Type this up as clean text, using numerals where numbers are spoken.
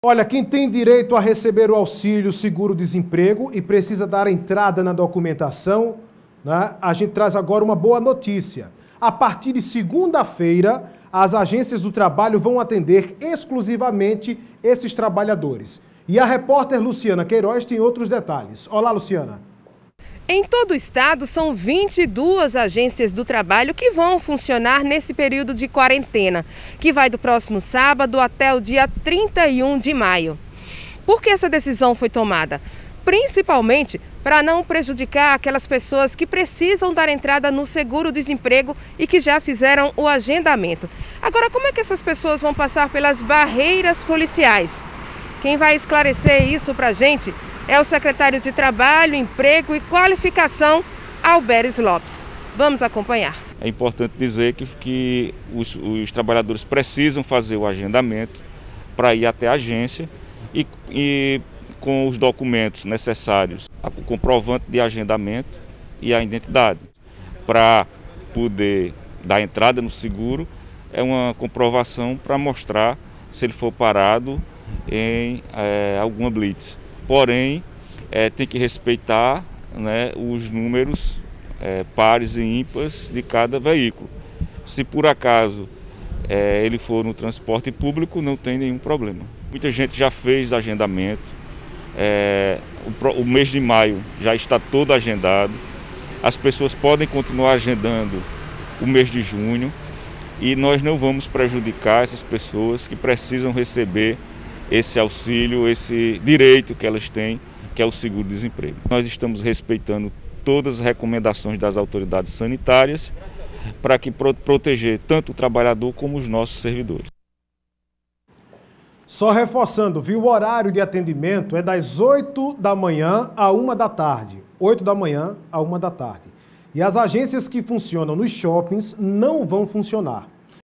Olha, quem tem direito a receber o auxílio seguro-desemprego e precisa dar entrada na documentação, né, a gente traz agora uma boa notícia. A partir de segunda-feira, as agências do trabalho vão atender exclusivamente esses trabalhadores. E a repórter Luciana Queiroz tem outros detalhes. Olá, Luciana. Em todo o estado, são 22 agências do trabalho que vão funcionar nesse período de quarentena, que vai do próximo sábado até o dia 31 de maio. Por que essa decisão foi tomada? Principalmente para não prejudicar aquelas pessoas que precisam dar entrada no seguro-desemprego e que já fizeram o agendamento. Agora, como é que essas pessoas vão passar pelas barreiras policiais? Quem vai esclarecer isso para a gente é o secretário de Trabalho, Emprego e Qualificação, Alberes Lopes. Vamos acompanhar. É importante dizer que os trabalhadores precisam fazer o agendamento para ir até a agência e com os documentos necessários, o comprovante de agendamento e a identidade. Para poder dar entrada no seguro, é uma comprovação para mostrar se ele for parado em alguma blitz. Porém, tem que respeitar, né, os números pares e ímpares de cada veículo. Se por acaso ele for no transporte público, não tem nenhum problema. Muita gente já fez agendamento, o mês de maio já está todo agendado, as pessoas podem continuar agendando o mês de junho e nós não vamos prejudicar essas pessoas que precisam receber esse auxílio, esse direito que elas têm, que é o seguro-desemprego. Nós estamos respeitando todas as recomendações das autoridades sanitárias para que proteger tanto o trabalhador como os nossos servidores. Só reforçando, viu? O horário de atendimento é das 8 da manhã à 1 da tarde. 8 da manhã à 1 da tarde. E as agências que funcionam nos shoppings não vão funcionar.